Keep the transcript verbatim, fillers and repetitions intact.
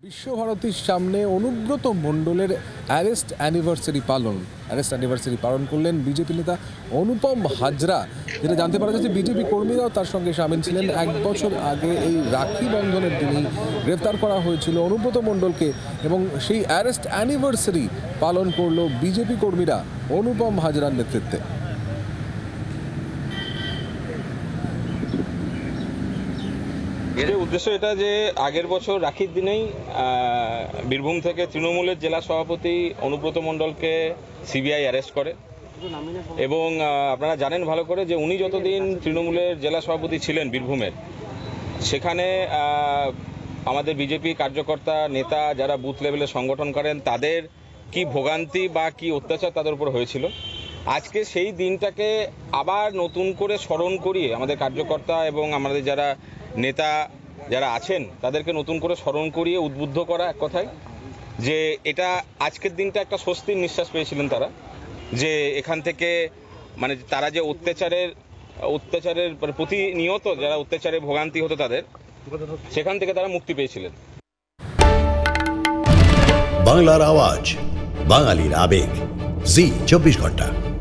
বিশ্বভারতীর সামনে অনুব্রত মণ্ডলের অ্যারেস্ট অ্যানিভার্সারি পালন অ্যারেস্ট অ্যানিভার্সারি পালন করলেন বিজেপি নেতা অনুপম হাজরা। যেটা জানতে পারা যাচ্ছে, বিজেপি কর্মীরাও তার সঙ্গে সামিল ছিলেন। এক বছর আগে এই রাখি বন্ধনের দিনেই গ্রেফতার করা হয়েছিল অনুব্রত মণ্ডলকে, এবং সেই অ্যারেস্ট অ্যানিভার্সারি পালন করল বিজেপি কর্মীরা অনুপম হাজরার নেতৃত্বে। এর উদ্দেশ্য এটা যে আগের বছর রাখির দিনেই বীরভূম থেকে তৃণমূলের জেলা সভাপতি অনুব্রত মণ্ডলকে সিবিআই অ্যারেস্ট করে, এবং আপনারা জানেন ভালো করে যে উনি যতদিন তৃণমূলের জেলা সভাপতি ছিলেন বীরভূমের, সেখানে আমাদের বিজেপি কার্যকর্তা নেতা যারা বুথ লেভেলে সংগঠন করেন তাদের কি ভোগান্তি বা কি অত্যাচার তাদের উপর হয়েছিল। আজকে সেই দিনটাকে আবার নতুন করে স্মরণ করিয়ে আমাদের কার্যকর্তা এবং আমাদের যারা নেতা যারা আছেন তাদেরকে নতুন করে স্মরণ করিয়ে উদ্বুদ্ধ করা, এক কথায় যে এটা আজকের দিনটা একটা স্বস্তির নিঃশ্বাস পেয়েছিলেন তারা, যে এখান থেকে মানে তারা যে অত্যাচারের অত্যাচারের প্রতিনিয়ত যারা অত্যাচারে ভোগান্তি হতো তাদের, সেখান থেকে তারা মুক্তি পেয়েছিলেন। বাংলার আওয়াজ, বাঙালির আবেগ, জি চব্বিশ ঘন্টা।